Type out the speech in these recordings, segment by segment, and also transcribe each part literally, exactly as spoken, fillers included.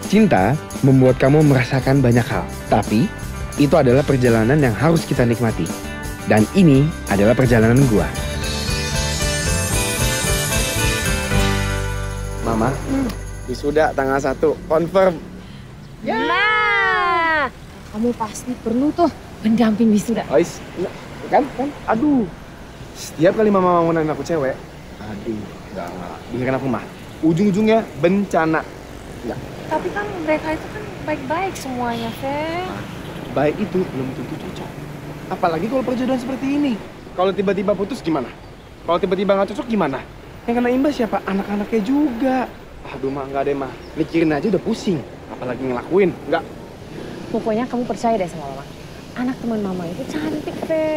Cinta membuat kamu merasakan banyak hal, tapi itu adalah perjalanan yang harus kita nikmati. Dan ini adalah perjalanan gua. Mama, hmm. wisuda tanggal satu, confirm. Yeah. Nah, kamu pasti perlu tuh pendamping wisuda. Ois, kan, kan, aduh. Setiap kali mama mau nanya aku cewek, aduh, enggak, enggak. Dengerin aku mah, ujung-ujungnya bencana. Enggak. Tapi kan mereka itu kan baik-baik semuanya, Fe. Baik itu belum tentu cocok. Apalagi kalau perjodohan seperti ini. Kalau tiba-tiba putus gimana? Kalau tiba-tiba nggak cocok gimana? Yang kena imbas siapa? Anak-anaknya juga. Aduh mah nggak deh mah. Mikirin aja udah pusing. Apalagi ngelakuin, nggak. Pokoknya kamu percaya deh sama mama. Anak teman mama itu cantik, Fe.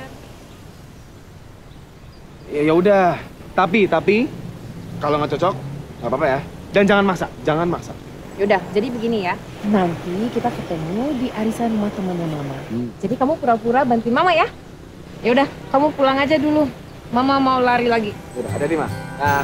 Ya ya udah. Tapi tapi kalau nggak cocok nggak apa-apa ya. Dan jangan maksa, jangan maksa. Yaudah, jadi begini ya. Nanti kita ketemu di arisan rumah temannya mama. Hmm. Jadi kamu pura-pura bantuin mama ya. Yaudah, kamu pulang aja dulu. Mama mau lari lagi. Udah, ada di mah. Nah.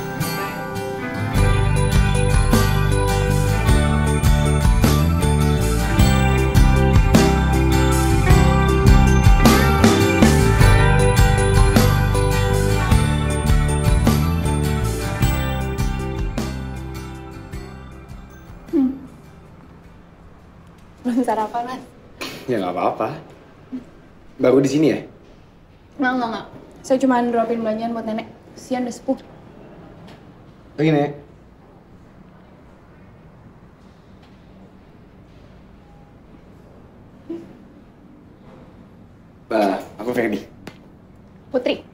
Belum sarapan, Mas. Ya nggak apa-apa. Baru di sini ya? Nggak, nggak, nggak. Saya cuma dropin belanjaan buat nenek. Kesian udah sepuh. Lagi, Nek. Bah, aku Ferdi. Putri.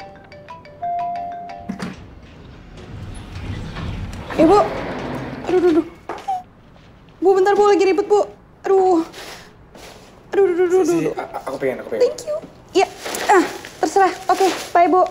Eh, Bu. Aduh, aduh, aduh. Bu, bentar, Bu. Lagi ribet, Bu. Aduh. Aduh, aduh, aduh, aduh. Si, si, aku pengen, aku pengen. Thank you. Iya. Ah, terserah. Oke, okay, bye, Bu.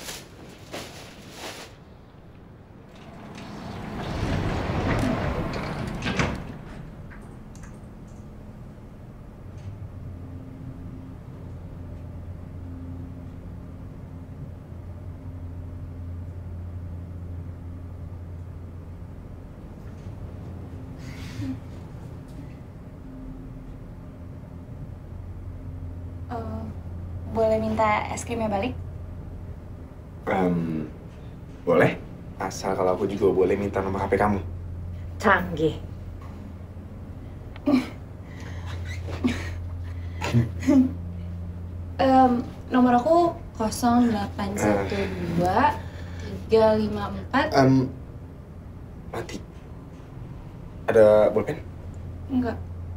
Uh, boleh minta es krimnya balik? Um, boleh. Asal kalau aku juga boleh minta nomor H P kamu. Canggih. um, nomor aku nol delapan satu dua tiga lima empat. Um, mati. Ada bolpen? Enggak.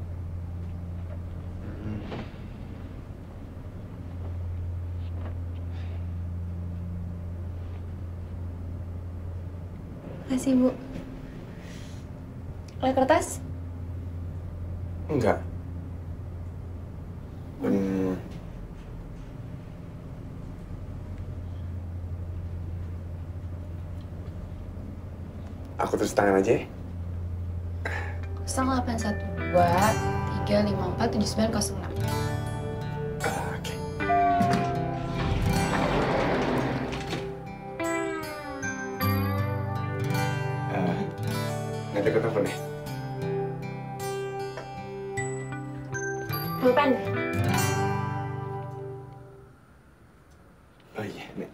Makasih, Bu. Ada kertas? Enggak. Hmm. Aku terus tangan aja ya? nol delapan satu dua tiga lima empat tujuh sembilan nol enam. Uh, Oke. Okay. Uh, nanti aku telepon deh. Pulpen. Oh iya, Nek.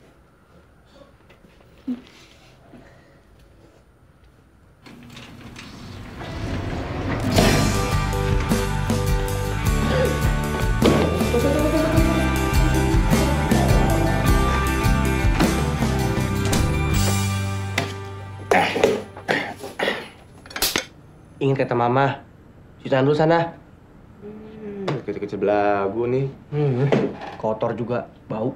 Ingin kata mama, cuci tangan dulu sana. Hmm, kecil-kecil belagu nih. Hmm, kotor juga, bau.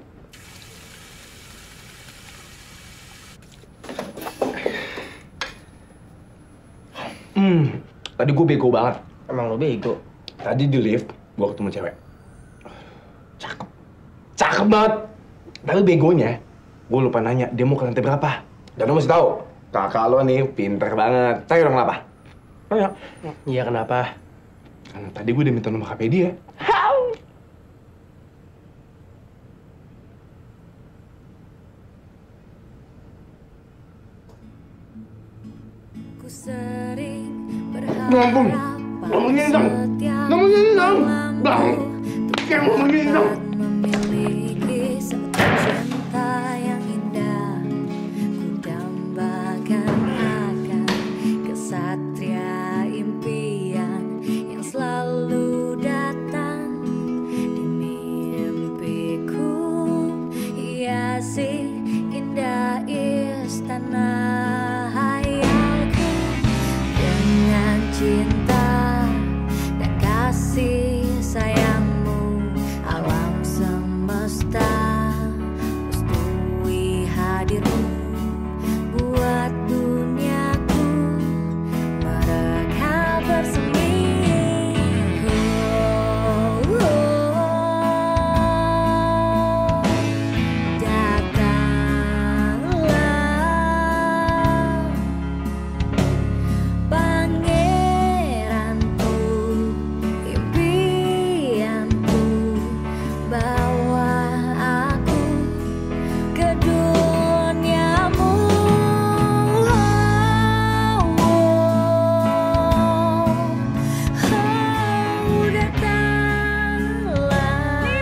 Hmm, tadi gue bego banget. Emang lo bego? Tadi di lift, gue ketemu cewek. Cakep. Cakep banget. Tapi begonya, gue lupa nanya dia mau ke lantai berapa. Dan lo mesti tahu, kakak lo nih pinter banget. Tanya dong kenapa? Tanya. Iya kenapa? Karena tadi gue udah minta nomor H P dia. Ku sering berharap Ngampun. Ngomongin dong. Ngomongin dong. Bang. Kayak ngomongin dong. Memiliki satu cinta yang indah, ku dambakan akan kesatria impian yang selalu datang di mimpiku, hiasi indah istana hayalku dengan cinta dan kasih sayangmu. Alam semesta mestui hadirmu, buat duniaku mereka bersemi. Oh, oh, oh. Datanglah pangeranku, impianku, bawa aku ke duniamu. Oh, oh, oh, datanglah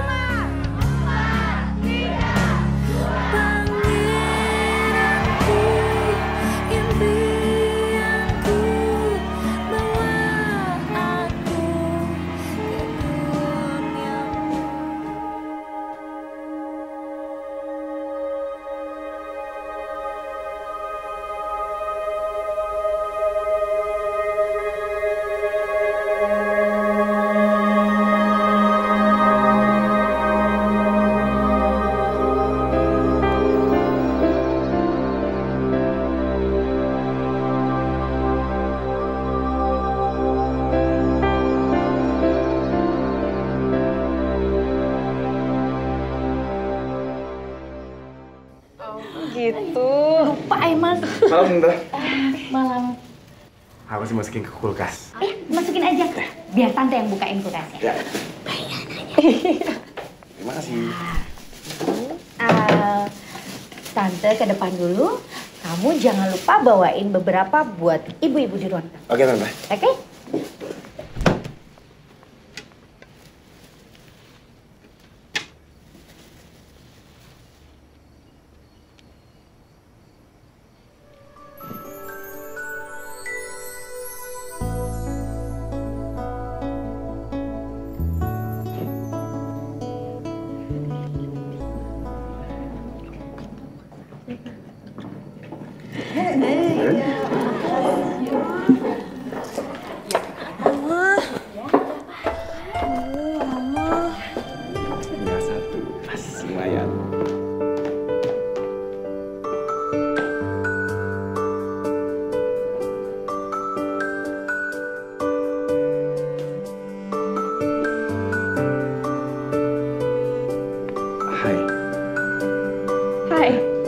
pangeranku, impianku, bawa aku ke duniamu. Gitu. Lupa Aiman. Malam, Indra. Malam. Aku sih masukin ke kulkas. Eh, masukin aja. Biar tante yang bukain kulkasnya. Ya. Terima kasih. Uh, tante ke depan dulu. Kamu jangan lupa bawain beberapa buat ibu-ibu di ruang tamu. Oke, Tante. Oke? Tinggal satu. Pas, lumayan. Hai. Hai.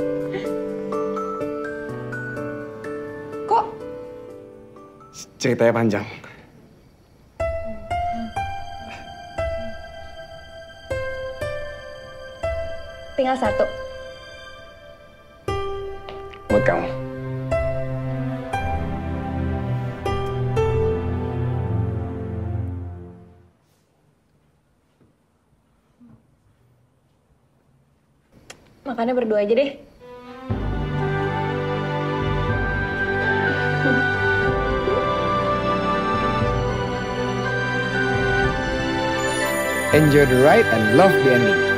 Kok Ceritanya panjang. tinggal satu? Buat kamu. Makannya berdua aja deh. Enjoy the ride and love the ending.